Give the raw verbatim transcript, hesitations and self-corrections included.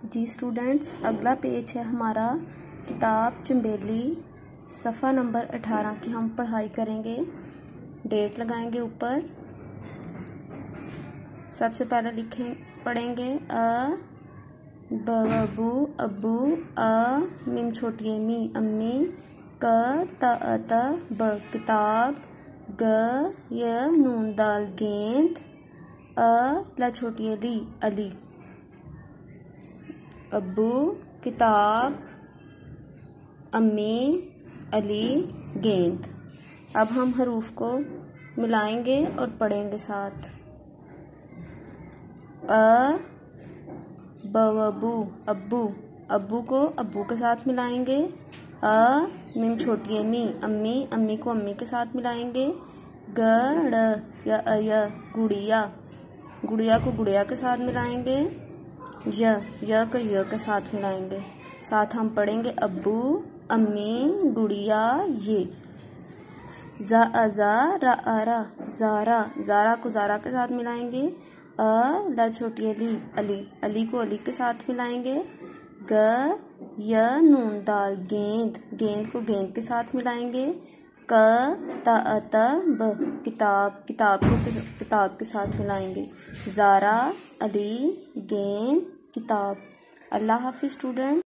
जी students, अगला page है हमारा किताब चंबेली सफ़ा नंबर अठारह की हम पढ़ाई करेंगे। डेट लगाएंगे ऊपर। सबसे पहले लिखें पढ़ेंगे अ बबू अबू, अ मिम छोटी ए मी अम्मी, क त अ त ब किताब, ग य नून दाल गेंद, अ ला छोटी ए ली अली। अब्बू किताब, अम्मी अली गेंद। अब हम हरूफ को मिलाएंगे और पढ़ेंगे साथ। अ बबू अब्बू, अब्बू को अब्बू के साथ मिलाएंगे। अ मिम छोटी है मी अम्मी, अम्मी को अम्मी के साथ मिलाएंगे। ग ड़ या अय गुड़िया, गुड़िया को गुड़िया के साथ मिलाएंगे। य य को य के साथ मिलाएंगे। साथ हम पढ़ेंगे अब्बू अम्मी गुड़िया ये। ज़ा अज़ा रा आरा ज़ारा, ज़ारा को ज़ारा के साथ मिलाएंगे। अ ला छोटी अली अली, अली को अली के साथ मिलाएंगे। ग य नून दाल गेंद, गेंद को गेंद के साथ मिलाएंगे। क त अ त ब किताब, किताब को किताब के साथ मिलाएंगे। ज़ारा अली गेंद किताब। अल्लाह हाफिज़ स्टूडेंट।